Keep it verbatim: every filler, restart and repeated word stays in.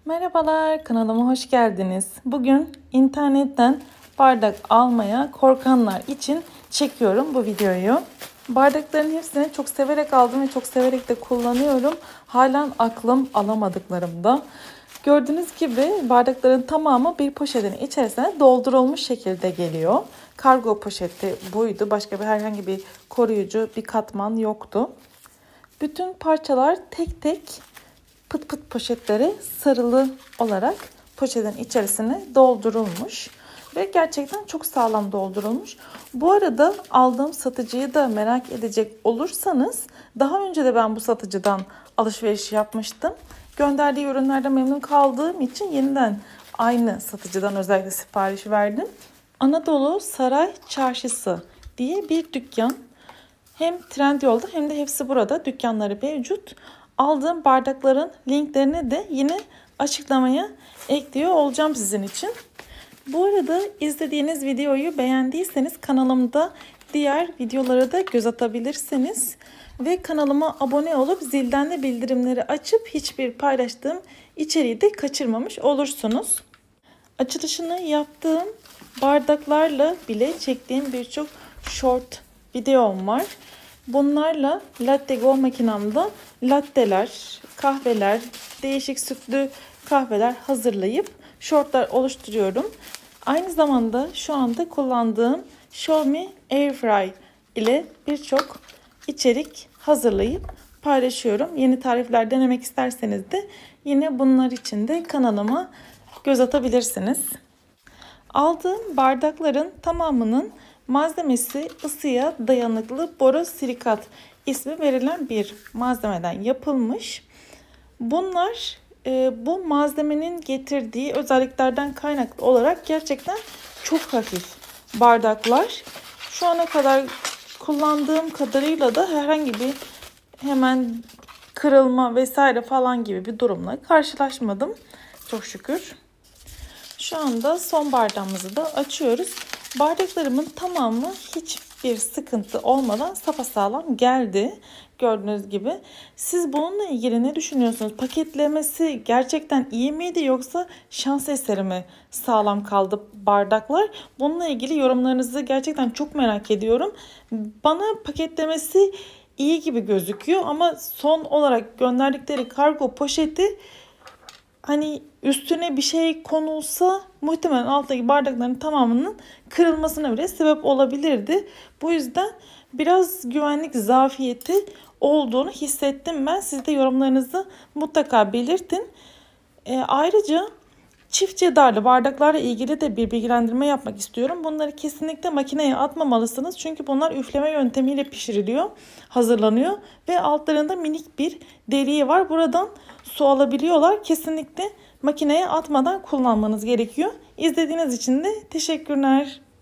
Merhabalar, kanalıma hoş geldiniz. Bugün internetten bardak almaya korkanlar için çekiyorum bu videoyu. Bardakların hepsini çok severek aldım ve çok severek de kullanıyorum. Halen aklım alamadıklarımda. Gördüğünüz gibi bardakların tamamı bir poşetin içerisine doldurulmuş şekilde geliyor. Kargo poşeti buydu. Başka bir herhangi bir koruyucu, bir katman yoktu. Bütün parçalar tek tek pıt pıt poşetlere sarılı olarak poşetin içerisine doldurulmuş ve gerçekten çok sağlam doldurulmuş. Bu arada aldığım satıcıyı da merak edecek olursanız daha önce de ben bu satıcıdan alışveriş yapmıştım. Gönderdiği ürünlerden memnun kaldığım için yeniden aynı satıcıdan özellikle sipariş verdim. Anadolu Saray Çarşısı diye bir dükkan. Hem Trendyol'da hem de Hepsi Burada dükkanları mevcut. Aldığım bardakların linklerini de yine açıklamaya ekliyor olacağım sizin için. Bu arada izlediğiniz videoyu beğendiyseniz kanalımda diğer videolara da göz atabilirsiniz. Ve kanalıma abone olup zilden de bildirimleri açıp hiçbir paylaştığım içeriği de kaçırmamış olursunuz. Açılışını yaptığım bardaklarla bile çektiğim birçok short videom var. Bunlarla latte go makinamda latteler, kahveler, değişik sütlü kahveler hazırlayıp shortlar oluşturuyorum. Aynı zamanda şu anda kullandığım Xiaomi Airfry ile birçok içerik hazırlayıp paylaşıyorum. Yeni tarifler denemek isterseniz de yine bunlar için de kanalıma göz atabilirsiniz. Aldığım bardakların tamamının malzemesi ısıya dayanıklı borosilikat ismi verilen bir malzemeden yapılmış. Bunlar e, bu malzemenin getirdiği özelliklerden kaynaklı olarak gerçekten çok hafif bardaklar. Şu ana kadar kullandığım kadarıyla da herhangi bir hemen kırılma vesaire falan gibi bir durumla karşılaşmadım. Çok şükür. Şu anda son bardağımızı da açıyoruz. Bardaklarımın tamamı hiçbir sıkıntı olmadan sapasağlam geldi. Gördüğünüz gibi. Siz bununla ilgili ne düşünüyorsunuz? Paketlemesi gerçekten iyi miydi yoksa şans eseri mi sağlam kaldı bardaklar? Bununla ilgili yorumlarınızı gerçekten çok merak ediyorum. Bana paketlemesi iyi gibi gözüküyor ama son olarak gönderdikleri kargo poşeti hani üstüne bir şey konulsa muhtemelen alttaki bardakların tamamının kırılmasına bile sebep olabilirdi. Bu yüzden biraz güvenlik zafiyeti olduğunu hissettim ben. Siz de yorumlarınızı mutlaka belirtin. E, ayrıca çift cedarlı bardaklarla ilgili de bir bilgilendirme yapmak istiyorum. Bunları kesinlikle makineye atmamalısınız. Çünkü bunlar üfleme yöntemiyle pişiriliyor, hazırlanıyor. Ve altlarında minik bir deliği var. Buradan su alabiliyorlar. Kesinlikle makineye atmadan kullanmanız gerekiyor. İzlediğiniz için de teşekkürler.